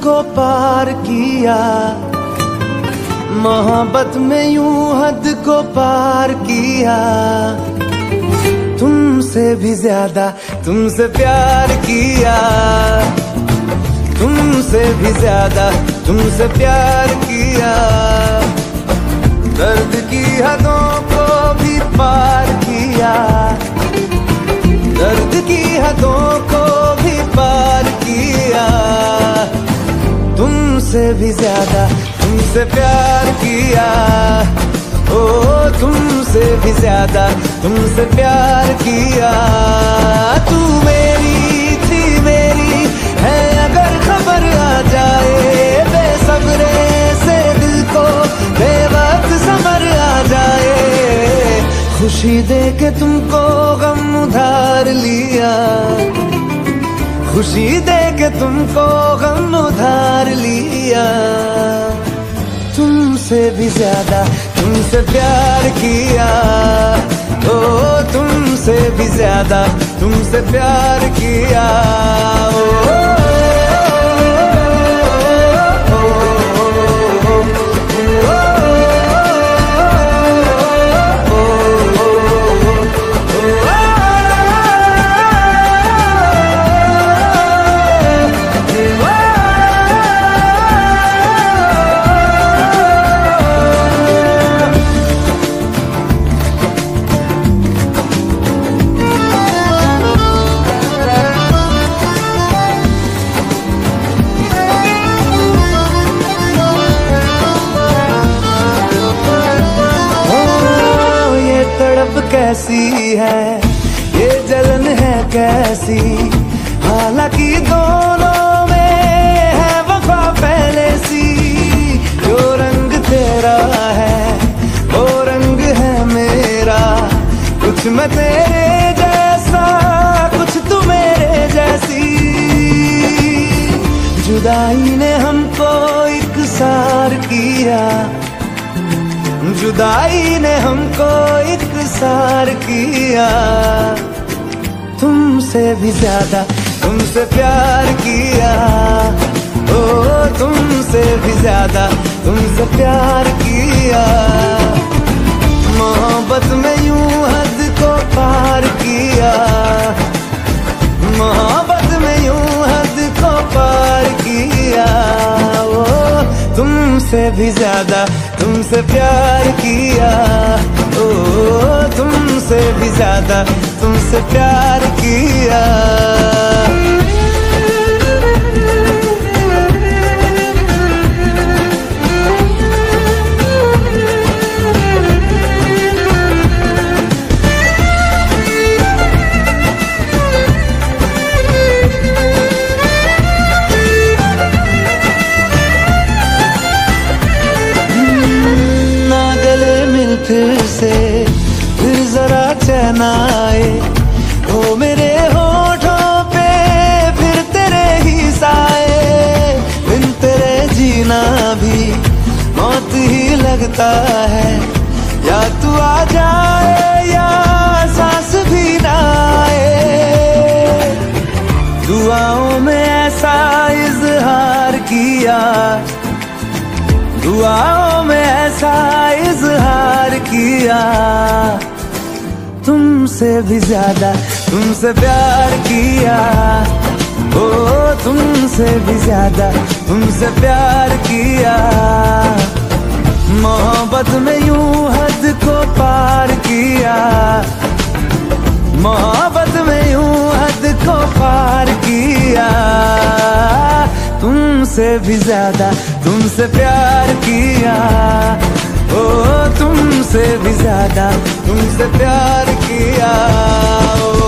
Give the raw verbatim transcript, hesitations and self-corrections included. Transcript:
को पार किया, मोहब्बत में यूं हद को पार किया। तुमसे भी ज्यादा तुमसे प्यार किया, तुमसे भी ज्यादा तुमसे प्यार किया। दर्द की हदों को भी पार किया, दर्द की हदों को भी पार किया। तुमसे भी ज्यादा तुमसे प्यार किया, ओ तुमसे भी ज्यादा तुमसे प्यार किया। तू मेरी थी मेरी है अगर खबर आ जाए, बेसब्रे से दिल को बेवक्त समर आ जाए। खुशी दे के तुमको गम उधार लिया, खुशी दे के तुमको गम उधार लिया। तुमसे भी ज्यादा तुमसे प्यार किया, ओ तुमसे भी ज्यादा तुमसे प्यार किया। ओ कैसी है ये जलन है कैसी, हालांकि दोनों में है वफा पहले सी। जो रंग तेरा है वो रंग है मेरा, कुछ मैं तेरे जैसा कुछ तू मेरे जैसी। जुदाई ने हमको इकसार किया, जुदाई ने हमको इकसार किया। तुमसे भी ज्यादा तुमसे प्यार किया, ओ तुमसे भी ज्यादा तुमसे प्यार किया। मोहब्बत में यूं हद को पार किया, मोहब्बत में यूं हद को पार किया। ओ तुमसे भी ज्यादा तुमसे प्यार किया, ओ तुमसे भी ज्यादा तुमसे प्यार किया। फिर से फिर जरा चैन आए, ओ मेरे होठों पे फिर तेरे ही साए। बिन तेरे जीना भी मौत ही लगता है, या तू आ जाए या सांस भी ना आए। दुआओं में ऐसा इजहार किया, दुआओं में ऐसा इजहार किया। तुमसे भी ज्यादा तुमसे प्यार किया, ओ तुमसे भी ज्यादा तुमसे प्यार किया। मोहब्बत में यूं हद को पार किया, मोहब्बत में यूं हद को पार किया। तुमसे भी ज्यादा तुमसे प्यार किया, ओ तुमसे भी ज्यादा तुमसे प्यार किया। ओ